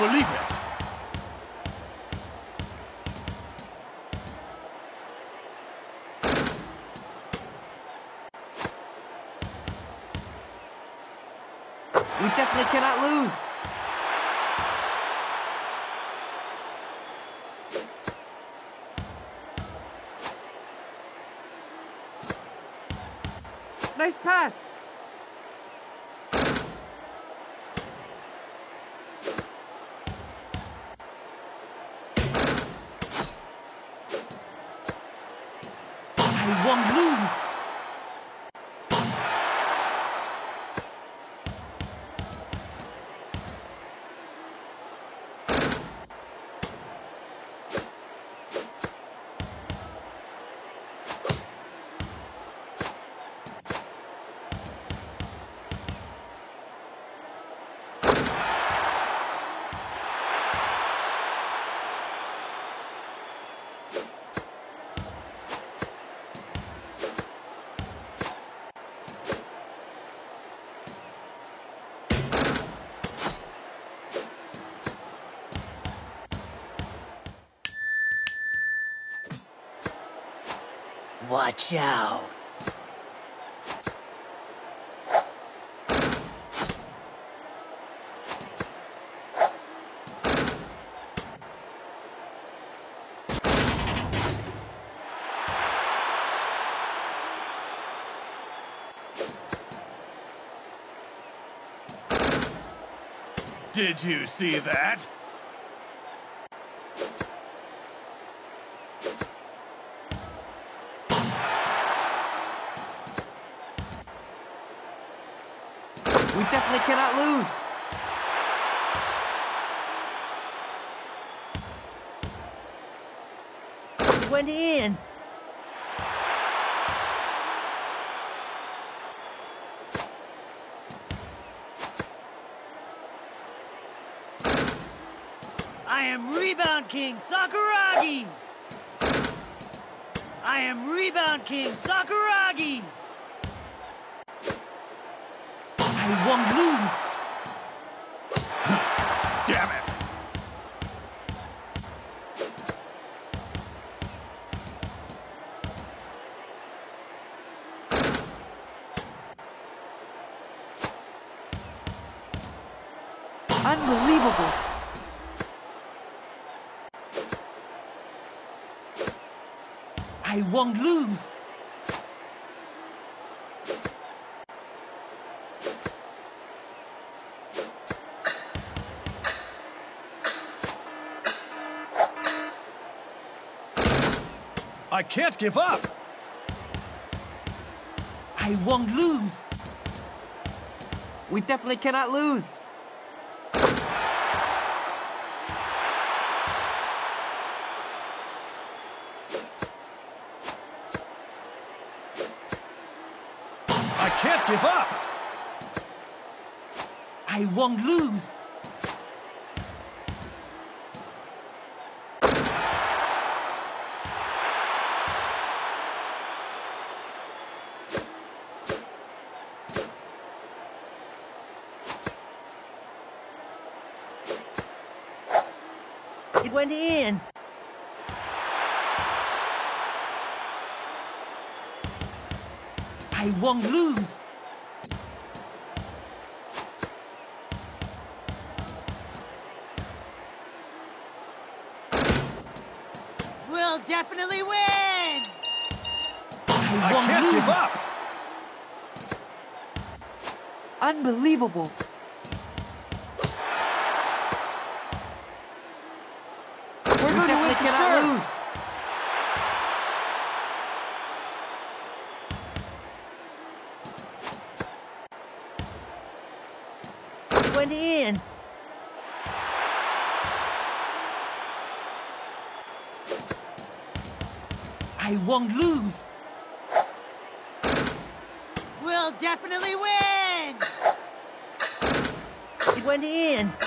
believe it! We definitely cannot lose! Nice pass! I won't lose! Watch out! Did you see that? We definitely cannot lose! It went in! I am Rebound King Sakuragi! I am Rebound King Sakuragi! I won't lose! Damn it! Unbelievable! I won't lose! I can't give up! I won't lose! We definitely cannot lose! I can't give up! I won't lose! It went in! I won't lose! We'll definitely win! I won't can't lose. give up! Unbelievable! We're going to win for sure! Lose. It went in! I won't lose! We'll definitely win! It went in!